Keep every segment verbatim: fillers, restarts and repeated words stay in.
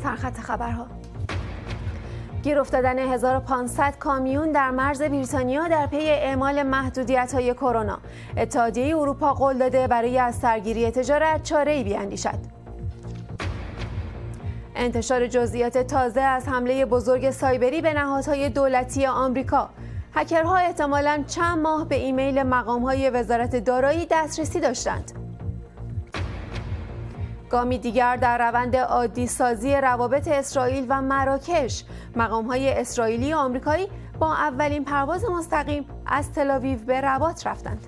سرخط خبرها. گیر افتادن هزار و پانصد کامیون در مرز بریتانیا در پی اعمال محدودیت‌های کرونا. اتحادیه اروپا قول داده برای از سرگیری تجارت چاره‌ای بیاندیشد. انتشار جزئیات تازه از حمله بزرگ سایبری به نهادهای دولتی آمریکا. هکرها احتمالاً چند ماه به ایمیل مقام‌های وزارت دارایی دسترسی داشتند. گامی دیگر در روند عادی سازی روابط اسرائیل و مراکش. مقام‌های اسرائیلی و آمریکایی با اولین پرواز مستقیم از تل‌آویو به رباط رفتند.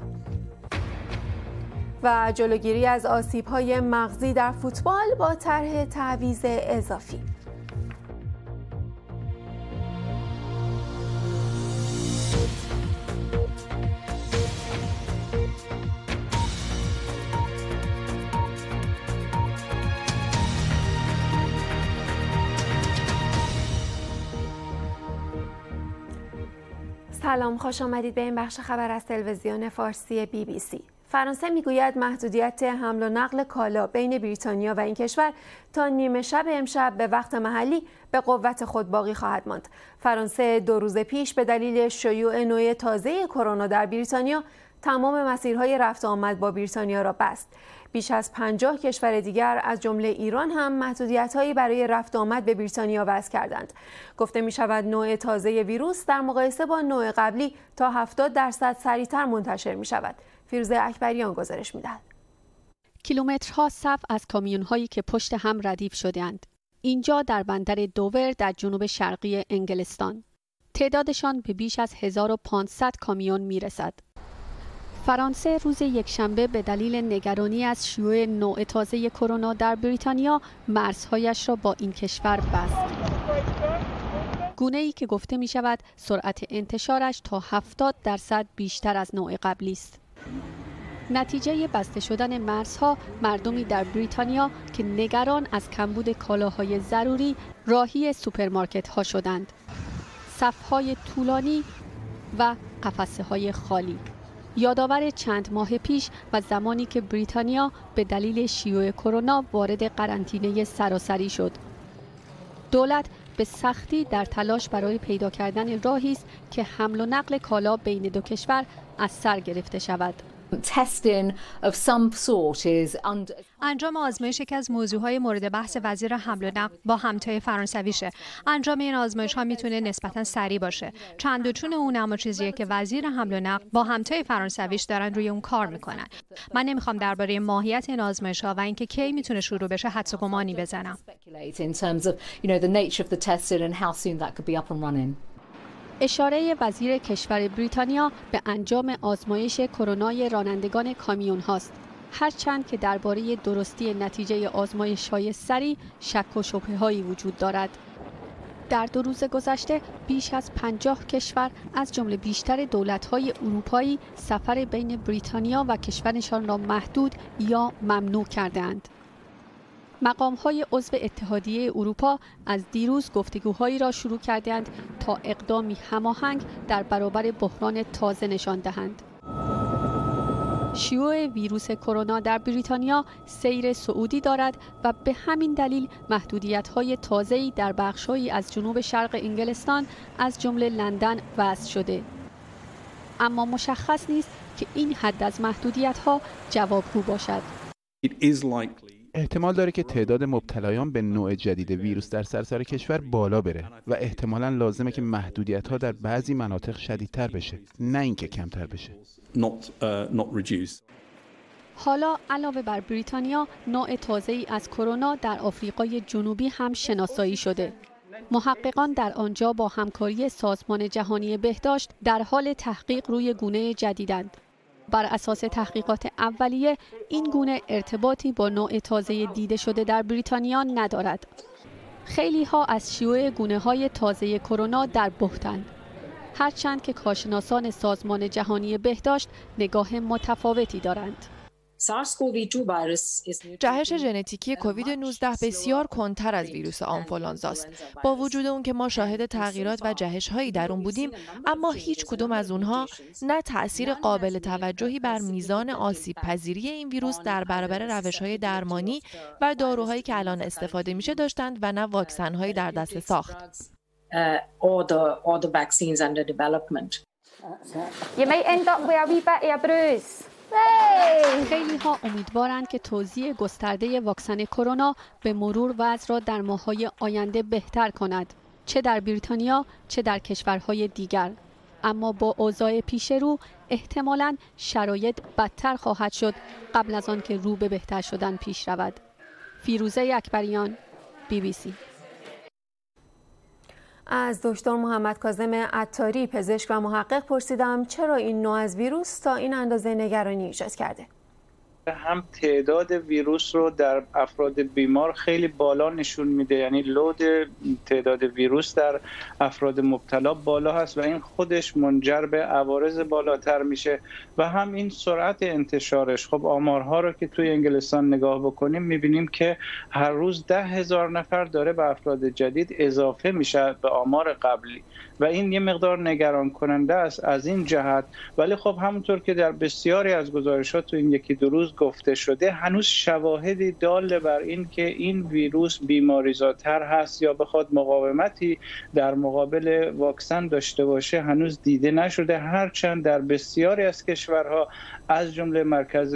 و جلوگیری از آسیب‌های مغزی در فوتبال با طرح تعویض اضافی. سلام، خوش آمدید به این بخش خبر از تلویزیون فارسی بی بی سی. فرانسه میگوید محدودیت حمل و نقل کالا بین بریتانیا و این کشور تا نیمه شب امشب به وقت محلی به قوت خود باقی خواهد ماند. فرانسه دو روز پیش به دلیل شیوع نوع تازه کرونا در بریتانیا تمام مسیرهای رفت و آمد با بریتانیا را بست. بیش از پنجاه کشور دیگر از جمله ایران هم محدودیت‌هایی برای رفت و آمد به بریتانیا وضع کردند. گفته می‌شود نوع تازه ویروس در مقایسه با نوع قبلی تا هفتاد درصد سریعتر منتشر می‌شود. فیروزه اکبریان گزارش می‌دهد. کیلومترها صف از کامیون‌هایی که پشت هم ردیف شده‌اند. اینجا در بندر دوور در جنوب شرقی انگلستان. تعدادشان به بیش از هزار و پانصد کامیون می‌رسد. فرانسه روز یکشنبه به دلیل نگرانی از شیوع نوع تازه کرونا در بریتانیا مرزهایش را با این کشور بست. گونه‌ای که گفته می شود سرعت انتشارش تا هفتاد درصد بیشتر از نوع قبلی است. نتیجه بسته شدن مرزها مردمی در بریتانیا که نگران از کمبود کالاهای ضروری راهی سوپرمارکت‌ها شدند. صف‌های طولانی و قفسه‌های خالی. یادآور چند ماه پیش و زمانی که بریتانیا به دلیل شیوع کرونا وارد قرنطینه سراسری شد. دولت به سختی در تلاش برای پیدا کردن راهی است که حمل و نقل کالا بین دو کشور از سر گرفته شود. انجام آزمایش یکی از موضوعهای مورد بحث وزیر حمل و نقل با همتای فرانسویشه. انجام این آزمایش ها میتونه نسبتا سریع باشه. چند و چون اون اما چیزیه که وزیر حمل و نقل با همتای فرانسویش دارن روی اون کار میکنن. من نمیخوام درباره ماهیت این آزمایش ها و اینکه کی میتونه شروع بشه حدس و گمانی بزنم. اشاره وزیر کشور بریتانیا به انجام آزمایش کرونای رانندگان کامیون هاست. هرچند که درباره درستی نتیجه آزمایش‌های سریع شک و شبهه‌هایی وجود دارد. در دو روز گذشته بیش از پنجاه کشور از جمله بیشتر دولت‌های اروپایی سفر بین بریتانیا و کشورشان را محدود یا ممنوع کرده‌اند. مقام‌های عضو اتحادیه اروپا از دیروز گفتگوهایی را شروع کردند تا اقدامی هماهنگ در برابر بحران تازه نشان دهند. شیوع ویروس کرونا در بریتانیا سیر صعودی دارد و به همین دلیل محدودیت‌های تازه‌ای در بخش‌هایی از جنوب شرق انگلستان از جمله لندن وضع شده. اما مشخص نیست که این حد از محدودیت‌ها جوابگو باشد. احتمال داره که تعداد مبتلایان به نوع جدید ویروس در سراسر کشور بالا بره و احتمالاً لازمه که محدودیت‌ها در بعضی مناطق شدیدتر بشه، نه اینکه کمتر بشه. حالا علاوه بر بریتانیا، نوع تازه‌ای از کرونا در آفریقای جنوبی هم شناسایی شده. محققان در آنجا با همکاری سازمان جهانی بهداشت در حال تحقیق روی گونه جدیدند. بر اساس تحقیقات اولیه این گونه ارتباطی با نوع تازه دیده شده در بریتانیا ندارد. خیلی ها از شیوع گونه های تازه کرونا در بهتند. هرچند که کارشناسان سازمان جهانی بهداشت نگاه متفاوتی دارند. جهش ژنتیکی کووید نوزده بسیار کندتر از ویروس آنفولانزا است. با وجود اون که ما شاهد تغییرات و جهش هایی در اون بودیم، اما هیچ کدوم از اونها نه تأثیر قابل توجهی بر میزان آسیب پذیری این ویروس در برابر روش های درمانی و داروهایی که الان استفاده میشه داشتند و نه واکسن هایی در دست ساخت. خیلی ها امیدوارند که توزیع گسترده واکسن کرونا به مرور وضع را در ماه‌های آینده بهتر کند، چه در بریتانیا چه در کشورهای دیگر. اما با اوضاع پیش رو احتمالاً شرایط بدتر خواهد شد قبل از آن که رو به بهتر شدن پیش رود. فیروزه اکبریان، بی بی سی. از دکتر محمد کاظم عطاری پزشک و محقق پرسیدم چرا این نوع از ویروس تا این اندازه نگرانی ایجاد کرده. هم تعداد ویروس رو در افراد بیمار خیلی بالا نشون میده، یعنی لود تعداد ویروس در افراد مبتلا بالا هست و این خودش منجر به عوارض بالاتر میشه و هم این سرعت انتشارش. خب آمارها رو که توی انگلستان نگاه بکنیم میبینیم که هر روز ده هزار نفر داره به افراد جدید اضافه میشه به آمار قبلی و این یه مقدار نگران کننده است از این جهت. ولی خب همونطور که در بسیاری از گزارشات تو این یکی دو روز گفته شده، هنوز شواهدی دال بر این که این ویروس بیماریزاتر هست یا بخواد مقاومتی در مقابل واکسن داشته باشه هنوز دیده نشده، هرچند در بسیاری از کشورها از جمله مرکز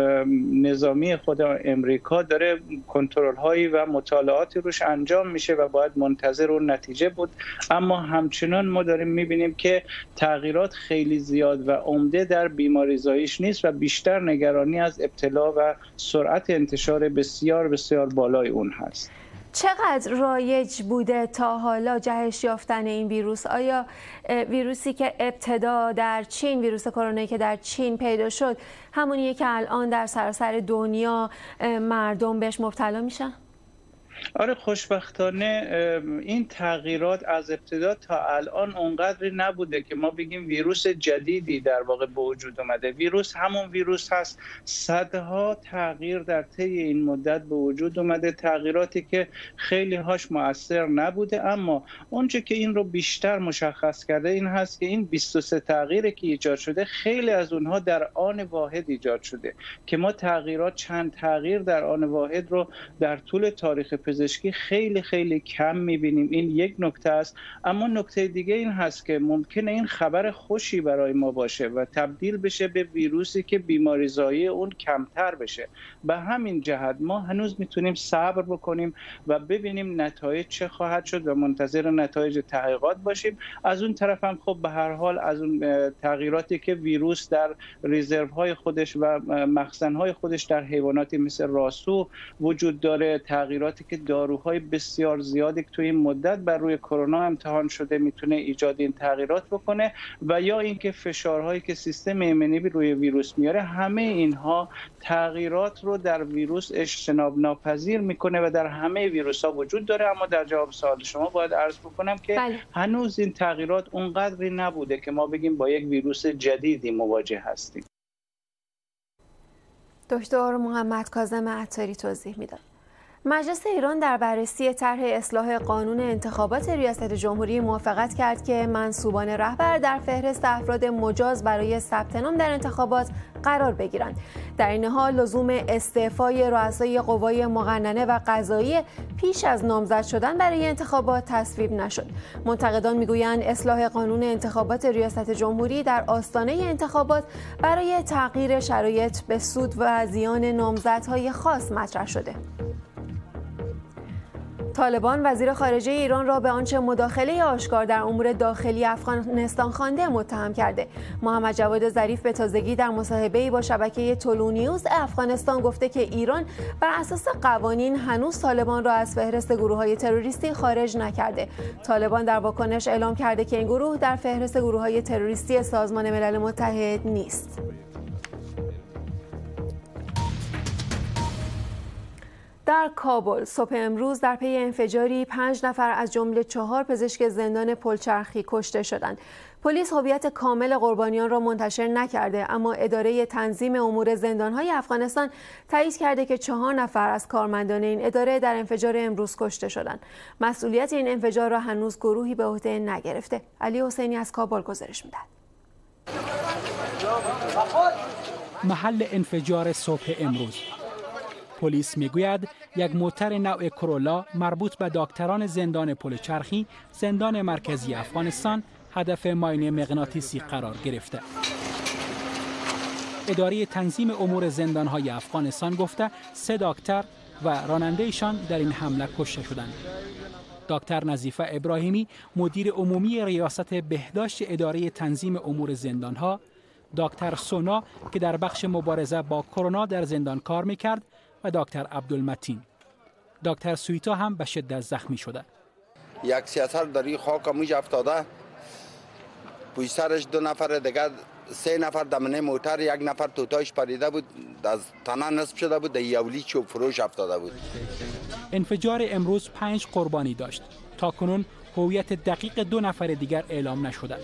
نظامی خود امریکا داره کنترل هایی و مطالعاتی روش انجام میشه و باید منتظر اون نتیجه بود. اما همچنان ما داریم میبینیم که تغییرات خیلی زیاد و عمده در بیماریزاییش نیست و بیشتر نگرانی از ابتلا و سرعت انتشار بسیار بسیار بالای اون هست. چقدر رایج بوده تا حالا جهش یافتن این ویروس؟ آیا ویروسی که ابتدا در چین، ویروس کرونایی که در چین پیدا شد، همونیه که الان در سراسر دنیا مردم بهش مبتلا میشن؟ آره، خوشبختانه این تغییرات از ابتدا تا الان اونقدری نبوده که ما بگیم ویروس جدیدی در واقع به وجود اومده. ویروس همون ویروس هست، صدها تغییر در طی این مدت به وجود اومده، تغییراتی که خیلی هاش مؤثر نبوده. اما اونچه که این رو بیشتر مشخص کرده این هست که این بیست و سه تغییری که ایجاد شده خیلی از اونها در آن واحد ایجاد شده که ما تغییرات چند تغییر در آن واحد رو در طول تاریخ پزشکی خیلی خیلی کم می‌بینیم. این یک نکته است. اما نکته دیگه این هست که ممکنه این خبر خوشی برای ما باشه و تبدیل بشه به ویروسی که بیماریزایی اون کمتر بشه. به همین جهت ما هنوز میتونیم صبر بکنیم و ببینیم نتایج چه خواهد شد و منتظر نتایج تحقیقات باشیم. از اون طرف هم خب به هر حال از اون تغییراتی که ویروس در رزروهای خودش و مخزن‌های خودش در حیواناتی مثل راسو وجود داره، تغییراتی که داروهای بسیار زیادی که توی این مدت بر روی کرونا امتحان شده میتونه ایجاد این تغییرات بکنه و یا اینکه فشارهایی که سیستم ایمنی روی ویروس میاره، همه اینها تغییرات رو در ویروس اجتناب ناپذیر میکنه و در همه ویروس ها وجود داره. اما در جواب سوال شما باید عرض بکنم که بله. هنوز این تغییرات اونقدری نبوده که ما بگیم با یک ویروس جدیدی مواجه هستیم. دکتر محمد کاظم عطاری توضیح میداد. مجلس ایران در بررسی طرح اصلاح قانون انتخابات ریاست جمهوری موافقت کرد که منصوبان رهبر در فهرست افراد مجاز برای ثبت نام در انتخابات قرار بگیرند. در این حال لزوم استعفای رؤسای قوای مقننه و قضاییه پیش از نامزد شدن برای انتخابات تصویب نشد. منتقدان میگویند اصلاح قانون انتخابات ریاست جمهوری در آستانه انتخابات برای تغییر شرایط به سود و زیان نامزدهای خاص مطرح شده. طالبان وزیر خارجه ایران را به آنچه مداخله آشکار در امور داخلی افغانستان خوانده متهم کرده. محمد جواد ظریف به تازگی در مصاحبه‌ای با شبکه طلوع نیوز افغانستان گفته که ایران بر اساس قوانین هنوز طالبان را از فهرست گروه‌های تروریستی خارج نکرده. طالبان در واکنش اعلام کرده که این گروه در فهرست گروه‌های تروریستی سازمان ملل متحد نیست. در کابل صبح امروز در پی انفجاری پنج نفر از جمله چهار پزشک زندان پلچرخی کشته شدند. پلیس هویت کامل قربانیان را منتشر نکرده، اما اداره تنظیم امور زندان‌های افغانستان تایید کرده که چهار نفر از کارمندان این اداره در انفجار امروز کشته شدند. مسئولیت این انفجار را هنوز گروهی به عهده نگرفته. علی حسینی از کابل گزارش می‌دهد. محل انفجار صبح امروز. پلیس میگوید یک موتر نوع کرولا مربوط به دکتران زندان پل چرخی، زندان مرکزی افغانستان، هدف ماین مغناطیسی قرار گرفته. اداره تنظیم امور زندان‌های افغانستان گفته سه دکتر و راننده‌شان در این حمله کشته شدند. دکتر نظیفه ابراهیمی، مدیر عمومی ریاست بهداشت اداره تنظیم امور زندان‌ها، دکتر سونا که در بخش مبارزه با کرونا در زندان کار می‌کرد و دکتر عبدالمتین. دکتر سویتا هم به شدت زخمی شده. یک سیاست در این خاک موج افتاده، پشت سرش دو نفر دیگر، سه نفر دمنه موتر، یک نفر توتایش پریده بود، از تنه نصف شده بود، در یولی چوب فروش افتاده بود. انفجار امروز پنج قربانی داشت. تا کنون هویت دقیق دو نفر دیگر اعلام نشده.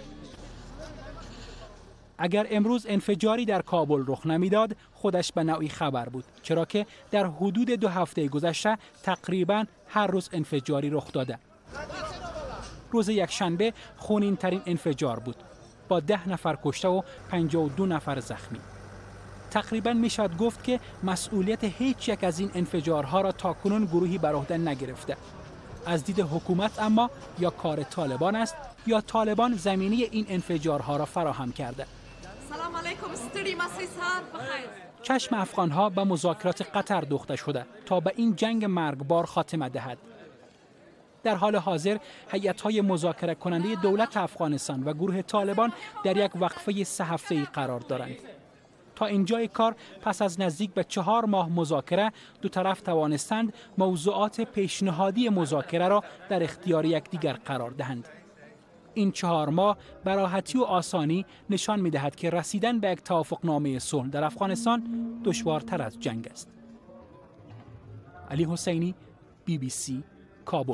اگر امروز انفجاری در کابل رخ نمیداد، خودش به نوعی خبر بود، چرا که در حدود دو هفته گذشته تقریبا هر روز انفجاری رخ داده. روز یکشنبه خونین ترین انفجار بود با ده نفر کشته و پنجاه و دو نفر زخمی. تقریبا میشد گفت که مسئولیت هیچ یک از این انفجارها را تاکنون گروهی بر عهده نگرفته. از دید حکومت اما یا کار طالبان است یا طالبان زمینه این انفجارها را فراهم کرده. سلام علیکم، ستری مسیح سر بخیر. چشم افغانها به مذاکرات قطر دوخته شده تا به این جنگ مرگبار خاتمه دهد. در حال حاضر هیئت‌های مذاکره کننده دولت افغانستان و گروه طالبان در یک وقفه سه هفته‌ای قرار دارند. تا اینجای کار پس از نزدیک به چهار ماه مذاکره دو طرف توانستند موضوعات پیشنهادی مذاکره را در اختیار یکدیگر قرار دهند. این چهار ماه به راحتی و آسانی نشان می‌دهد که رسیدن به یک توافقنامه صلح در افغانستان دشوارتر از جنگ است. علی حسینی، بی بی سی، کابل.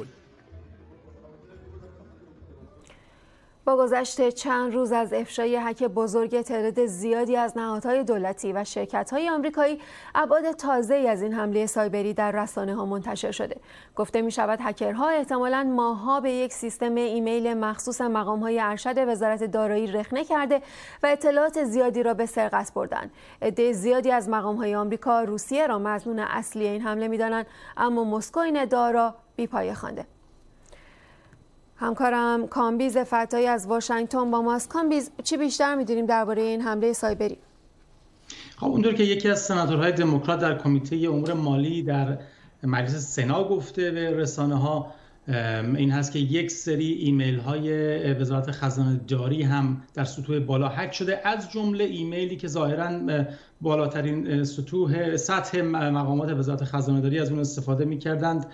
با گذشت چند روز از افشای هک بزرگ تعداد زیادی از نهادهای دولتی و شرکت‌های آمریکایی، ابعاد تازه‌ای از این حمله سایبری در رسانه‌ها منتشر شده. گفته می‌شود هکرها احتمالاً ماه‌ها به یک سیستم ایمیل مخصوص مقام‌های ارشد وزارت دارایی رخنه کرده و اطلاعات زیادی را به سرقت بردند. عده زیادی از مقام‌های آمریکا روسیه را مظنون اصلی این حمله می‌دانند، اما مسکو این ادعا را بی‌پایه خوانده. همکارم کامبیز فتایی از واشنگتن با ماست. کامبیز، چی بیشتر می‌دونیم درباره این حمله سایبری؟ خب اونطور که یکی از سناتورهای دموکرات در کمیته امور مالی در مجلس سنا گفته به رسانه‌ها این هست که یک سری ایمیل های وزارت خزانه داری هم در سطوح بالا هک شده، از جمله ایمیلی که ظاهراً بالاترین سطوح سطح مقامات وزارت خزانه داری از اون استفاده می‌کردند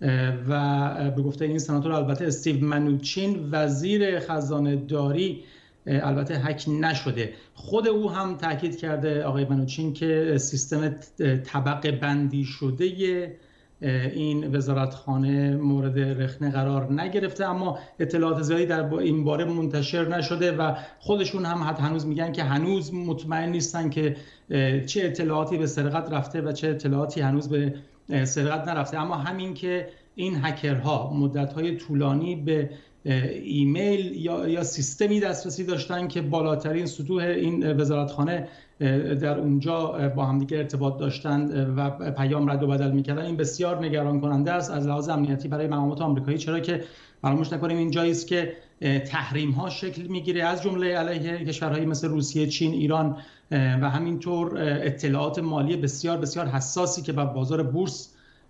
و به گفته این سناتور البته استیو منوچین وزیر خزانه داری البته هک نشده. خود او هم تاکید کرده آقای منوچین که سیستم طبقه بندی شده این وزارتخانه مورد رخنه قرار نگرفته، اما اطلاعات زیادی در این باره منتشر نشده و خودشون هم حتی هنوز میگن که هنوز مطمئن نیستن که چه اطلاعاتی به سرقت رفته و چه اطلاعاتی هنوز به سرقت نرفته. اما همین که این هکرها مدت‌های طولانی به ایمیل یا یا سیستمی دسترسی داشتن که بالاترین سطوح این وزارتخانه در اونجا با همدیگه ارتباط داشتند و پیام رد و بدل می‌کردن، این بسیار نگران کننده است از لحاظ امنیتی برای مقامات آمریکایی، چرا که فراموش نکنیم این جایی است که تحریم‌ها شکل می‌گیره، از جمله علیه کشورهایی مثل روسیه، چین، ایران و همینطور اطلاعات مالی بسیار بسیار حساسی که بر بازار بورس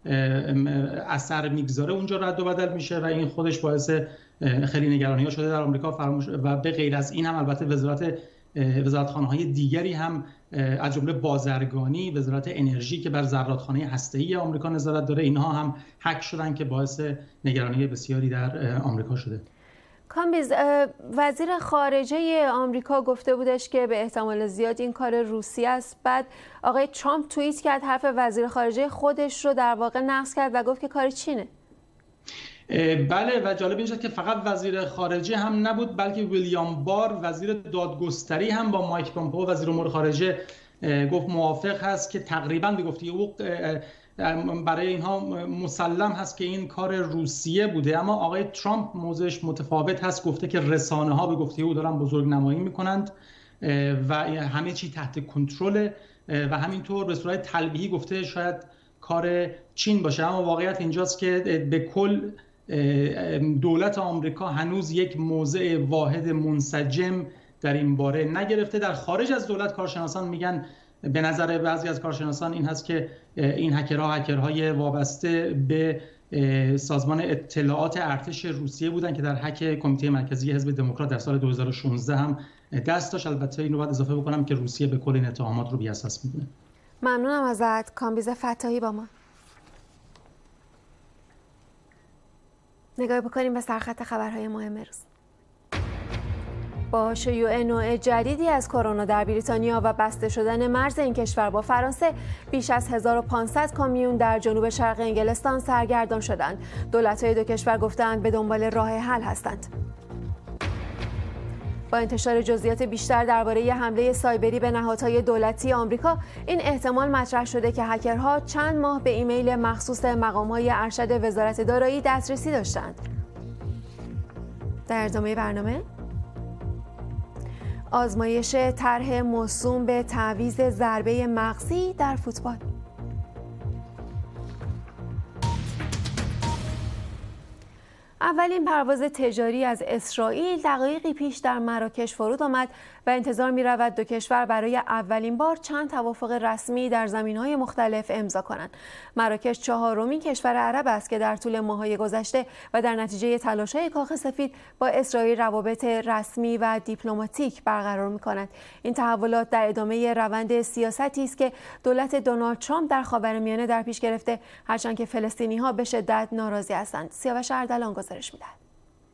اثر میگذاره اونجا رد و بدل میشه و این خودش باعث خیلی نگرانی‌ها شده در آمریکا. فراموش و به غیر از این هم البته وزارت وزارتخانه‌های دیگری هم از جمله بازرگانی، وزارت انرژی که بر زرادخانه هسته‌ای آمریکا نظارت داره، اینها هم هک شدن که باعث نگرانی بسیاری در آمریکا شده. کامبیز، وزیر خارجه آمریکا گفته بودش که به احتمال زیاد این کار روسیه است. بعد آقای ترامپ توییت کرد، حرف وزیر خارجه خودش رو در واقع نقض کرد و گفت که کار چینه. بله و جالب این شد که فقط وزیر خارجه هم نبود، بلکه ویلیام بار وزیر دادگستری هم با مایک پامپئو وزیر امور خارجه گفت موافق هست که تقریبا به گفته او برای اینها مسلم هست که این کار روسیه بوده. اما آقای ترامپ موضعش متفاوت هست، گفته که رسانه ها به گفته او دارن بزرگنمایی میکنند و همه چی تحت کنترل و همینطور به صورت تلویحی گفته شاید کار چین باشه. اما واقعیت اینجاست که به کل دولت آمریکا هنوز یک موضع واحد منسجم در این باره نگرفته. در خارج از دولت کارشناسان میگن، به نظر بعضی از کارشناسان این هست که این هکرها هکرهای وابسته به سازمان اطلاعات ارتش روسیه بودن که در هک کمیته مرکزی حزب دموکرات در سال دو هزار و شانزده هم دست داشت. البته اینو باید اضافه بکنم که روسیه به کل این اتهامات رو بی‌اساس میدونه. ممنونم ازت کامبیز فتاحی. با ما نگاه بکنیم به سرخط خبرهای مهم روز. با شیوع نوع جدیدی از کرونا در بریتانیا و بسته شدن مرز این کشور با فرانسه، بیش از هزار و پانصد کامیون در جنوب شرق انگلستان سرگردان شدند. دولت‌های دو کشور گفتند به دنبال راه حل هستند. با انتشار جزئیات بیشتر درباره حمله سایبری به نهادهای دولتی آمریکا، این احتمال مطرح شده که هکرها چند ماه به ایمیل مخصوص مقام‌های ارشد وزارت دارایی دسترسی داشتند. در ادامه برنامه آزمایش طرح موسوم به تعویض ضربه مغزی در فوتبال. اولین پرواز تجاری از اسرائیل دقایقی پیش در مراکش فرود آمد و انتظار می رود دو کشور برای اولین بار چند توافق رسمی در زمینهای مختلف امضا کنند. مراکش چهارمین کشور عرب است که در طول ماه‌های گذشته و در نتیجه تلاش‌های کاخ سفید با اسرائیل روابط رسمی و دیپلماتیک برقرار می کند. این تحولات در ادامه روند سیاستی است که دولت دونالد ترامپ در خاورمیانه در پیش گرفته، هرچند که فلسطینی‌ها به شدت ناراضی هستند. سیاوش اردلان گزارش می‌دهد.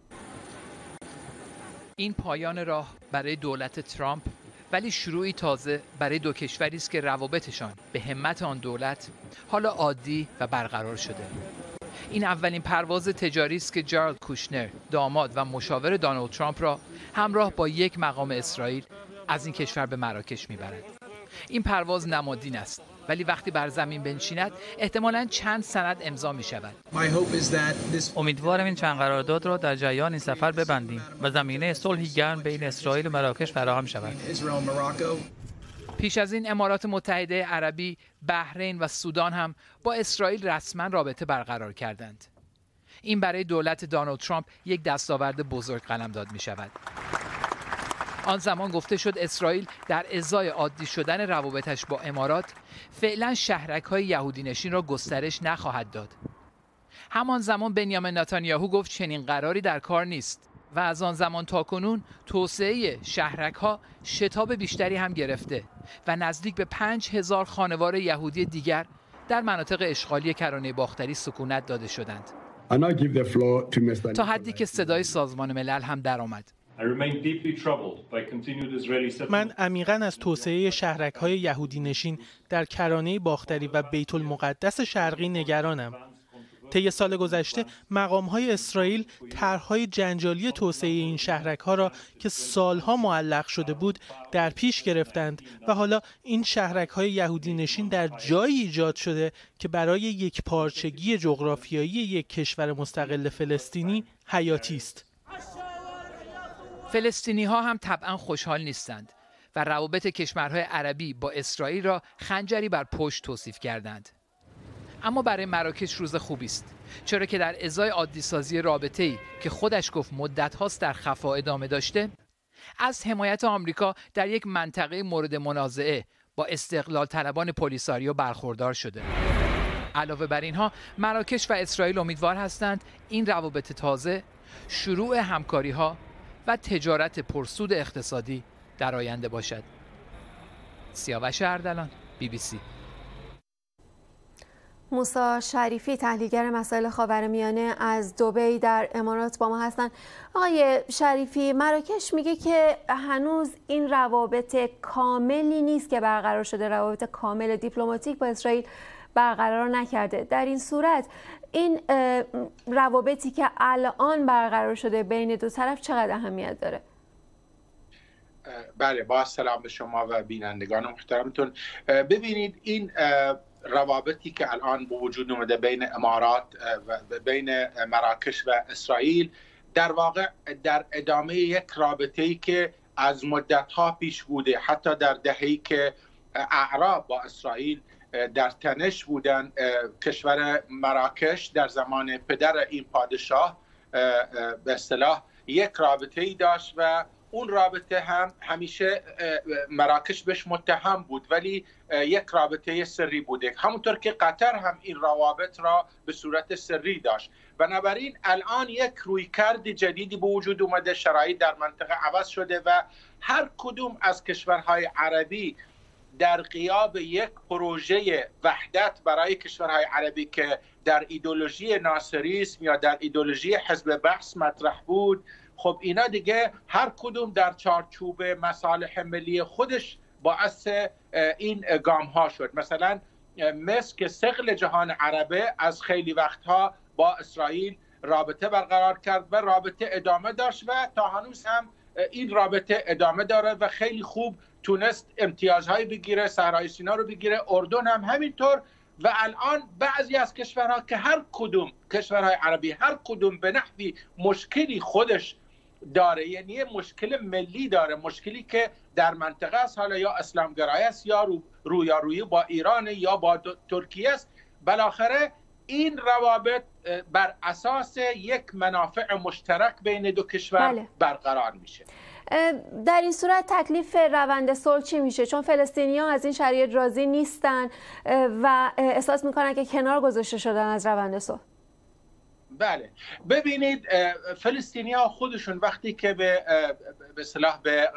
این پایان راه برای دولت ترامپ ولی شروعی تازه برای دو کشوری است که روابطشان به همت آن دولت حالا عادی و برقرار شده. این اولین پرواز تجاری است که جارد کوشنر، داماد و مشاور دونالد ترامپ را همراه با یک مقام اسرائیل از این کشور به مراکش میبرد. این پرواز نمادین است، ولی وقتی بر زمین بنشیند احتمالاً چند سند امضا می شود. امیدوارم این چند قرارداد را در جریان این سفر ببندیم و زمینه صلحی گرم بین اسرائیل و مراکش فراهم شود. پیش از این امارات متحده عربی، بحرین و سودان هم با اسرائیل رسما رابطه برقرار کردند. این برای دولت دونالد ترامپ یک دستاورد بزرگ قلمداد می شود. آن زمان گفته شد اسرائیل در ازای عادی شدن روابطش با امارات فعلا شهرک‌های یهودی نشین را گسترش نخواهد داد. همان زمان بنیامین نتانیاهو گفت چنین قراری در کار نیست و از آن زمان تا کنون توسعه شهرک‌ها شتاب بیشتری هم گرفته و نزدیک به پنج هزار خانوار یهودی دیگر در مناطق اشغالی کرانه باختری سکونت داده شدند. تا حدی که صدای سازمان ملل هم درآمد. من عمیقاً از توسعه شهرک‌های یهودی نشین در کرانه باختری و بیت المقدس شرقی نگرانم. طی سال گذشته مقام‌های اسرائیل طرح‌های جنجالی توسعه این شهرک‌ها را که سالها معلق شده بود در پیش گرفتند و حالا این شهرک‌های یهودی نشین در جایی ایجاد شده که برای یک پارچگی جغرافیایی یک کشور مستقل فلسطینی حیاتی است. فلسطینی ها هم طبعا خوشحال نیستند و روابط کشورهای عربی با اسرائیل را خنجری بر پشت توصیف کردند. اما برای مراکش روز خوبی است، چرا که در ازای عادی سازی رابطه‌ای که خودش گفت مدت هاست در خفا ادامه داشته، از حمایت آمریکا در یک منطقه مورد منازعه با استقلال طلبان پلیساریو برخوردار شده. علاوه بر اینها، مراکش و اسرائیل امیدوار هستند این روابط تازه شروع همکاری ها و تجارت پرسود اقتصادی در آینده باشد. سیاوش اردلان، بی بی سی. موسی شریفی، تحلیلگر مسائل خاورمیانه از دبی در امارات با ما هستند. آقای شریفی، مراکش میگه که هنوز این روابط کاملی نیست که برقرار شده، روابط کامل دیپلماتیک با اسرائیل، برقرار نکرده. در این صورت این روابطی که الان برقرار شده بین دو طرف چقدر اهمیت داره؟ بله، با سلام به شما و بینندگان محترمتون. ببینید این روابطی که الان به وجود اومده بین امارات و بین مراکش و اسرائیل در واقع در ادامه یک رابطه‌ای که از مدت‌ها پیش بوده. حتی در دهه‌ای که اعراب با اسرائیل در تنش بودن، کشور مراکش در زمان پدر این پادشاه به اصطلاح یک رابطه‌ای داشت و اون رابطه هم همیشه مراکش بهش متهم بود، ولی یک رابطه سری بوده. همونطور که قطر هم این روابط را به صورت سری داشت. بنابراین الان یک رویکرد جدیدی به وجود اومده، شرایط در منطقه عوض شده و هر کدوم از کشورهای عربی در غیاب یک پروژه وحدت برای کشورهای عربی که در ایدئولوژی ناصریسم یا در ایدئولوژی حزب بعث مطرح بود، خب اینا دیگه هر کدوم در چارچوب مصالح ملی خودش باعث این گام ها شد. مثلا مصر که ثقل جهان عربه از خیلی وقتها با اسرائیل رابطه برقرار کرد و رابطه ادامه داشت و تا هنوز هم این رابطه ادامه داره و خیلی خوب تونست امتیازهای بگیره، صحرای سینا رو بگیره، اردن هم همینطور. و الان بعضی از کشورها که هر کدوم کشورهای عربی هر کدوم به نحوی مشکلی خودش داره، یعنی مشکل ملی داره، مشکلی که در منطقه است، حالا یا اسلامگرایی است یا رو رویارویی با ایران یا با ترکیه است، بالاخره این روابط بر اساس یک منافع مشترک بین دو کشور بله. برقرار میشه. در این صورت تکلیف روند صلح چی میشه؟ چون فلسطینی‌ها از این شرایط راضی نیستن و احساس میکنن که کنار گذاشته شدن از روند صلح. بله، ببینید فلسطینی‌ها خودشون وقتی که به به اصطلاح به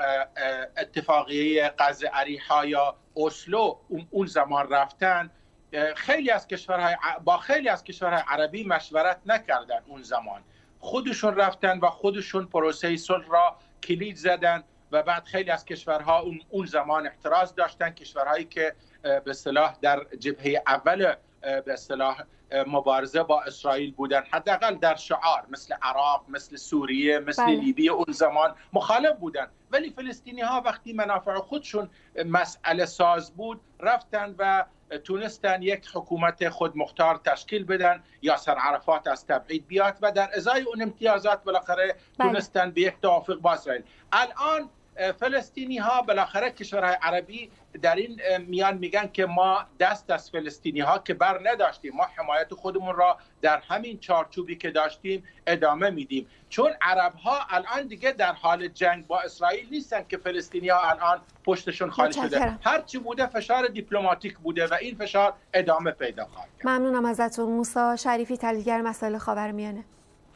اتفاقیه غزه اریحا یا اسلو اون زمان رفتن، خیلی از کشورهای با خیلی از کشورهای عربی مشورت نکردن. اون زمان خودشون رفتن و خودشون پروسه صلح را کلید زدن و بعد خیلی از کشورها اون اون زمان اعتراض داشتن، کشورهایی که به اصطلاح در جبهه اول به اصطلاح مبارزه با اسرائیل بودن، حداقل در شعار، مثل عراق، مثل سوریه، مثل بله. لیبی اون زمان مخالف بودن. ولی فلسطینی ها وقتی منافع خودشون مسئله ساز بود رفتن و تونستن یک حکومت خودمختار تشکیل بدن، یاسر عرفات از تبعید بیاد و در ازای اون امتیازات بالاخره بله. تونستن به یک توافق با اسرائیل. الان فلسطینی ها بالاخره کشورهای عربی در این میان میگن که ما دست از فلسطینی ها که بر نداشتیم، ما حمایت خودمون را در همین چارچوبی که داشتیم ادامه میدیم، چون عرب ها الان دیگه در حال جنگ با اسرائیل نیستن که فلسطینی ها الان پشتشون خالی شده. هرچی بوده فشار دیپلماتیک بوده و این فشار ادامه پیدا خواهد کرد. ممنونم ازتون. موسی شریفی، تحلیلگر مسائل خاورمیانه.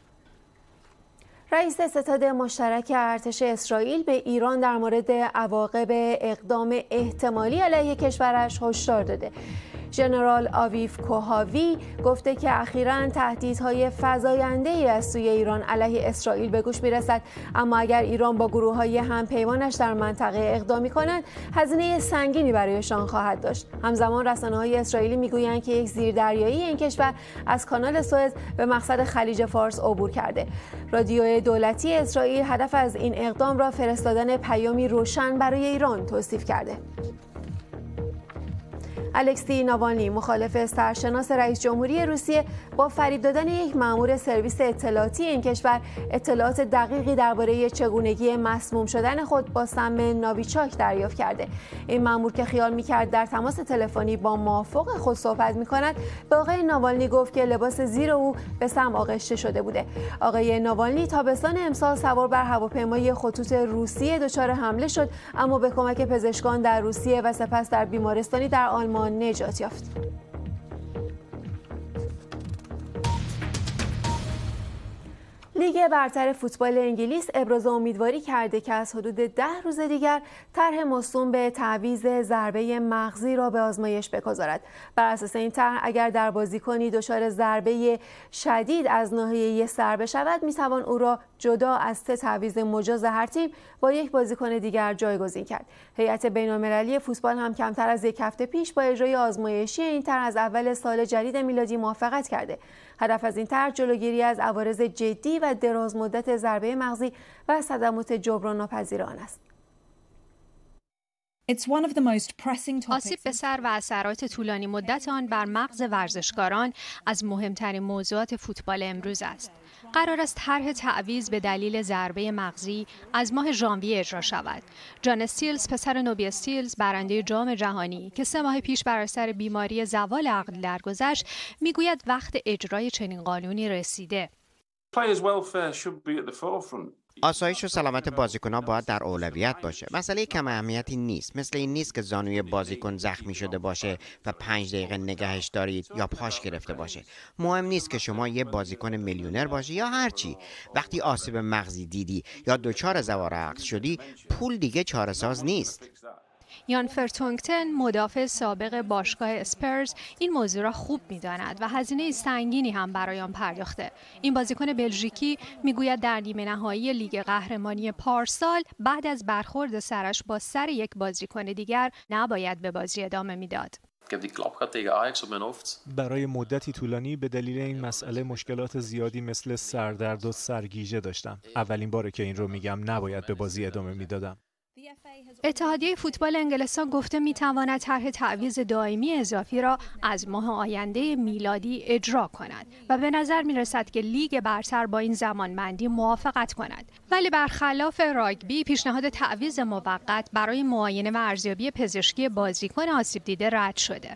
رئیس ستاد مشترک ارتش اسرائیل به ایران در مورد عواقب اقدام احتمالی علیه کشورش هشدار داده. ژنرال آویف کوهاوی گفته که اخیراً تهدیدهای فزاینده‌ای از سوی ایران علیه اسرائیل به گوش می‌رسد، اما اگر ایران با گروه‌های همپیمانش در منطقه اقدامی کنند، هزینه سنگینی برایشان خواهد داشت. همزمان رسانه‌های اسرائیلی می‌گویند که یک زیردریایی این کشور از کانال سوئز به مقصد خلیج فارس عبور کرده. رادیو دولتی اسرائیل هدف از این اقدام را فرستادن پیامی روشن برای ایران توصیف کرده. الکسی ناوالنی، مخالف سرشناس رئیس جمهوری روسیه، با فریب دادن یک مأمور سرویس اطلاعاتی این کشور اطلاعات دقیقی درباره چگونگی مسموم شدن خود با سم ناویچاک دریافت کرده. این مأمور که خیال می‌کرد در تماس تلفنی با موافق خود صحبت می‌کند، به آقای ناوالنی گفت که لباس زیر او به سم آغشته شده بوده. آقای ناوالنی تابستان امسال سوار بر هواپیمای خطوط روسیه دچار حمله شد، اما به کمک پزشکان در روسیه و سپس در بیمارستانی در آلمان نجات یافت. لیگ برتر فوتبال انگلیس ابراز امیدواری کرده که از حدود ده روز دیگر طرح موسوم به تعویض ضربه مغزی را به آزمایش بگذارد. بر اساس این طرح اگر در بازیکنی دچار ضربه شدید از ناحیه سر بشود، میتوان او را جدا از سه تعویض مجاز هر تیم با یک بازیکن دیگر جایگزین کرد. هیئت بین‌المللی فوتبال هم کمتر از یک هفته پیش با اجرای آزمایشی این طرح از اول سال جدید میلادی موافقت کرده. هدف از این طرح جلوگیری از عوارض جدی و درازمدت ضربه مغزی و صدمات جبران ناپذیر آن است. آسیب به سر و اثرات طولانی مدت آن بر مغز ورزشکاران از مهمترین موضوعات فوتبال امروز است. قرار است طرح تعویض به دلیل ضربه مغزی از ماه ژانویه اجرا شود. جان استیلز، پسر نوبی استیلز، برنده جام جهانی که سه ماه پیش بر اثر بیماری زوال عقل درگذشت، میگوید وقت اجرای چنین قانونی رسیده. آسایش و سلامت بازیکنان باید در اولویت باشه. مسئله کم اهمیتی نیست. مثل این نیست که زانوی بازیکن زخمی شده باشه و پنج دقیقه نگهش دارید یا پاش گرفته باشه. مهم نیست که شما یه بازیکن میلیونر باشی یا هرچی. وقتی آسیب مغزی دیدی یا دچار زوال عقل شدی، پول دیگه چاره‌ساز نیست. یان فرتونگتن، مدافع سابق باشگاه اسپرز، این موضوع را خوب می‌داند و هزینه سنگینی هم برای آن پرداخته. این بازیکن بلژیکی میگوید در نیمه نهایی لیگ قهرمانی پارسال بعد از برخورد سرش با سر یک بازیکن دیگر نباید به بازی ادامه میداد. برای مدتی طولانی به دلیل این مسئله مشکلات زیادی مثل سردرد و سرگیجه داشتم. اولین باره که این رو میگم، نباید به بازی ادامه میدادم. اتحادیه فوتبال انگلستان گفته میتواند طرح تعویض دائمی اضافی را از ماه آینده میلادی اجرا کند و به نظر میرسد که لیگ برتر با این زمانبندی موافقت کند. ولی برخلاف راگبی، پیشنهاد تعویض موقت برای معاینه و ارزیابی پزشکی بازیکن آسیب دیده رد شده.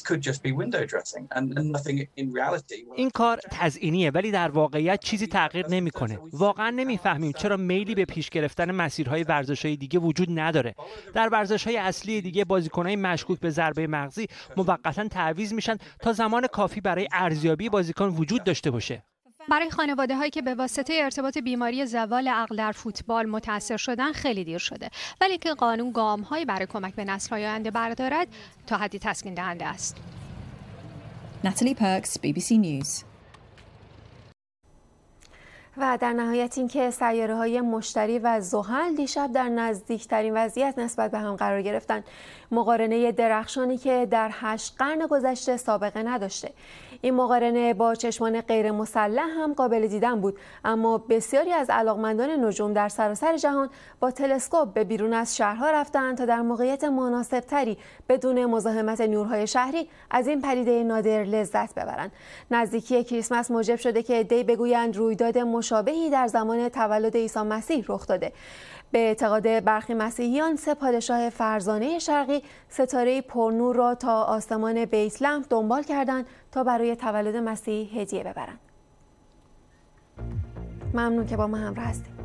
این کار تزیینیه، ولی در واقعیت چیزی تغییر نمیکنه. واقعا نمیفهمیم چرا میلی به پیش گرفتن مسیرهای ورزش‌های دیگه وجود نداره. در ورزش‌های اصلی دیگه بازیکن‌های مشکوک به ضربه مغزی موقتا تعویض میشن تا زمان کافی برای ارزیابی بازیکن وجود داشته باشه. برای خانواده هایی که به واسطه ارتباط بیماری زوال عقل در فوتبال متاثر شدن خیلی دیر شده، ولی که قانون گام هایی برای کمک به نسل های آینده بردارد تا حدی تسکین دهنده است. ناتالی پرکس، بی بی سی نیوز. و در نهایت اینکه سیاره‌های مشتری و زحل دیشب در نزدیکترین وضعیت نسبت به هم قرار گرفتند. مقارنه درخشانی که در هشت قرن گذشته سابقه نداشته. این مقارنه با چشمان غیر مسلح هم قابل دیدن بود، اما بسیاری از علاقمندان نجوم در سراسر جهان با تلسکوپ به بیرون از شهرها رفتند تا در موقعیت مناسبتری بدون مزاحمت نورهای شهری از این پدیده نادر لذت ببرند. نزدیکی کریسمس موجب شده که عده‌ای بگویند رویداد مشابهی در زمان تولد عیسی مسیح رخ داده. به اعتقاد برخی مسیحیان، سه پادشاه فرزانه شرقی ستاره پرنور را تا آسمان بیت لحم دنبال کردند تا برای تولد مسیح هدیه ببرند. ممنون که با ما همراه هستید.